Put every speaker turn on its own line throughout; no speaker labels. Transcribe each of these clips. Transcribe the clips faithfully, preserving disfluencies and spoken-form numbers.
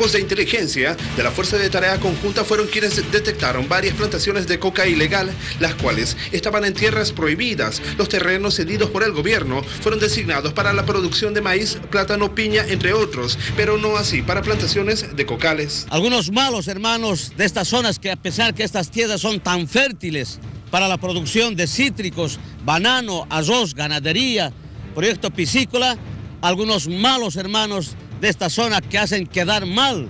Equipos de inteligencia de la Fuerza de Tarea Conjunta fueron quienes detectaron varias plantaciones de coca ilegal, las cuales estaban en tierras prohibidas. Los terrenos cedidos por el gobierno fueron designados para la producción de maíz, plátano, piña, entre otros, pero no así para plantaciones de cocales.
Algunos malos hermanos de estas zonas, que a pesar que estas tierras son tan fértiles para la producción de cítricos, banano, arroz, ganadería, proyecto piscícola, algunos malos hermanos de esta zona que hacen quedar mal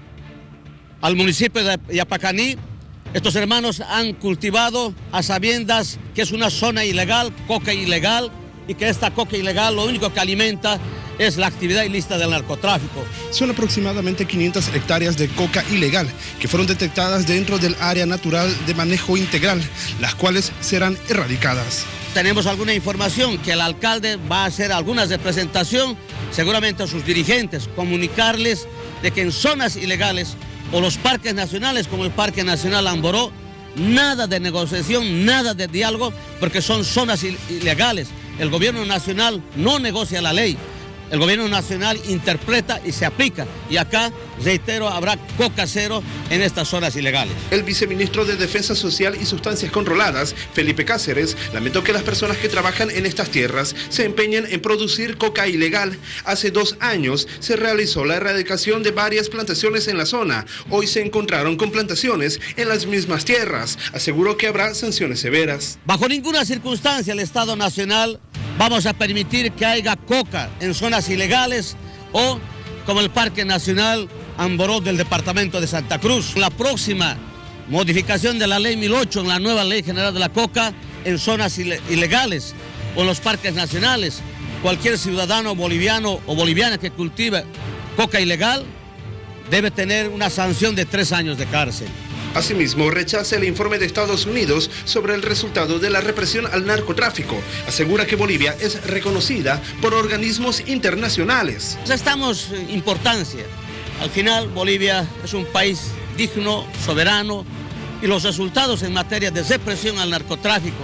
al municipio de Yapacaní. Estos hermanos han cultivado a sabiendas que es una zona ilegal, coca ilegal, y que esta coca ilegal lo único que alimenta es la actividad ilícita del narcotráfico.
Son aproximadamente quinientas hectáreas de coca ilegal que fueron detectadas dentro del área natural de manejo integral, las cuales serán erradicadas.
Tenemos alguna información que el alcalde va a hacer alguna representación, seguramente a sus dirigentes, comunicarles de que en zonas ilegales o los parques nacionales como el Parque Nacional Amboró, nada de negociación, nada de diálogo, porque son zonas ilegales. El gobierno nacional no negocia la ley. El gobierno nacional interpreta y se aplica. Y acá, reitero, habrá coca cero en estas zonas ilegales.
El viceministro de Defensa Social y Sustancias Controladas, Felipe Cáceres, lamentó que las personas que trabajan en estas tierras se empeñen en producir coca ilegal. Hace dos años se realizó la erradicación de varias plantaciones en la zona. Hoy se encontraron con plantaciones en las mismas tierras. Aseguró que habrá sanciones severas.
Bajo ninguna circunstancia el Estado Nacional vamos a permitir que haya coca en zonas ilegales o como el Parque Nacional Amboró del departamento de Santa Cruz. La próxima modificación de la ley mil ocho, en la nueva ley general de la coca, en zonas ilegales o en los parques nacionales, cualquier ciudadano boliviano o boliviana que cultive coca ilegal debe tener una sanción de tres años de cárcel.
Asimismo, rechaza el informe de Estados Unidos sobre el resultado de la represión al narcotráfico. Asegura que Bolivia es reconocida por organismos internacionales.
Estamos en importancia. Al final, Bolivia es un país digno, soberano, y los resultados en materia de represión al narcotráfico,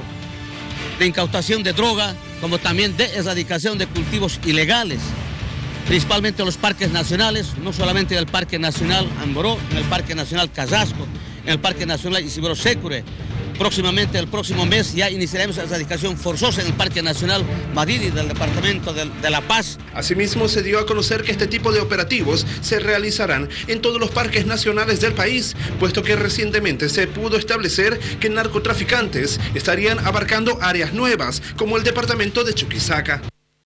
de incautación de droga, como también de erradicación de cultivos ilegales, principalmente en los parques nacionales, no solamente en el Parque Nacional Amboró, en el Parque Nacional Casasco, en el Parque Nacional Isidro Secure. Próximamente, el próximo mes, ya iniciaremos la erradicación forzosa en el Parque Nacional Madidi del Departamento de, de La Paz.
Asimismo, se dio a conocer que este tipo de operativos se realizarán en todos los parques nacionales del país, puesto que recientemente se pudo establecer que narcotraficantes estarían abarcando áreas nuevas, como el departamento de Chuquisaca.